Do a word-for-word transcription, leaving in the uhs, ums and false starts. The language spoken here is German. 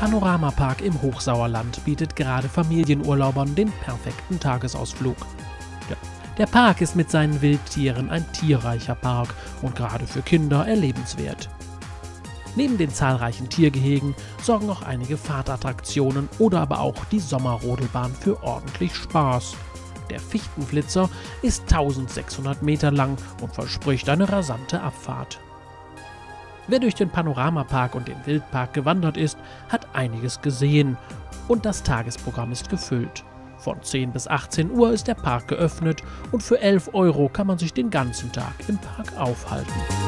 Panoramapark im Hochsauerland bietet gerade Familienurlaubern den perfekten Tagesausflug. Ja, der Park ist mit seinen Wildtieren ein tierreicher Park und gerade für Kinder erlebenswert. Neben den zahlreichen Tiergehegen sorgen auch einige Fahrtattraktionen oder aber auch die Sommerrodelbahn für ordentlich Spaß. Der Fichtenflitzer ist eintausendsechshundert Meter lang und verspricht eine rasante Abfahrt. Wer durch den Panoramapark und den Wildpark gewandert ist, hat einiges gesehen und das Tagesprogramm ist gefüllt. Von zehn bis achtzehn Uhr ist der Park geöffnet und für elf Euro kann man sich den ganzen Tag im Park aufhalten.